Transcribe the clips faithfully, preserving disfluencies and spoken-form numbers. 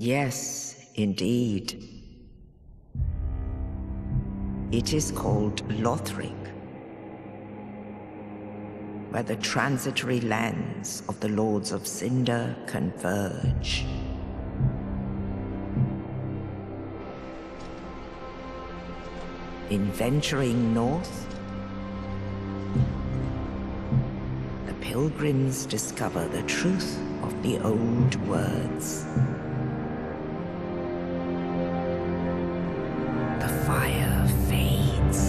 Yes, indeed. It is called Lothric, where the transitory lands of the Lords of Cinder converge. In venturing north, the pilgrims discover the truth of the old words. The fire fades,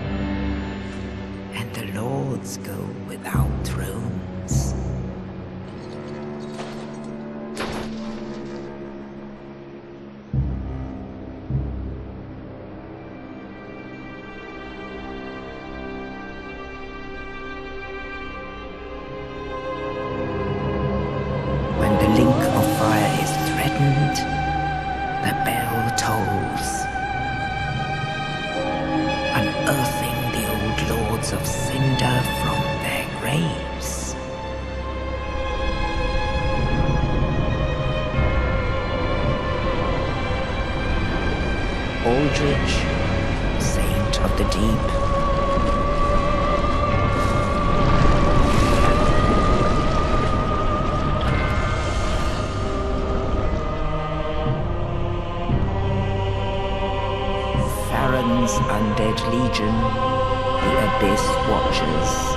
and the lords go without thrones. When the link of fire is threatened, the bell tolls, unearthing the old lords of Cinder from their graves. Aldrich, saint of the deep, Farron's undead legion, the Abyss Watchers.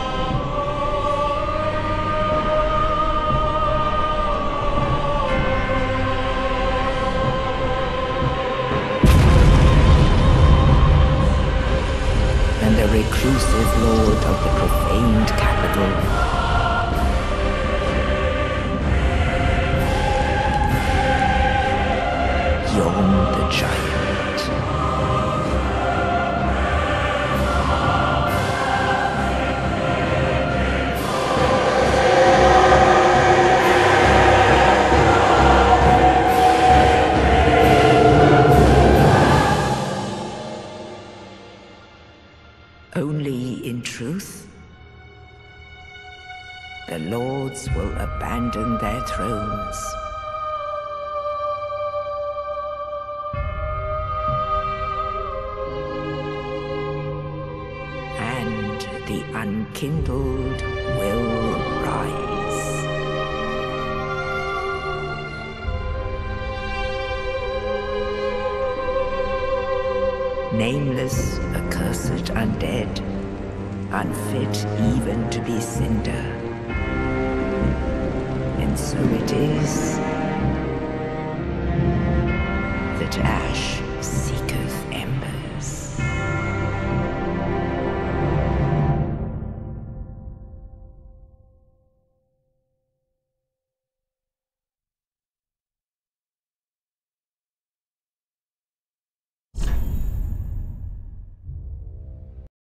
And the reclusive lord of the profaned capital, yhorm the giant. Only in truth, the lords will abandon their thrones. And the unkindled will rise. Nameless, accursed undead, unfit even to be cinder. And so it is that ash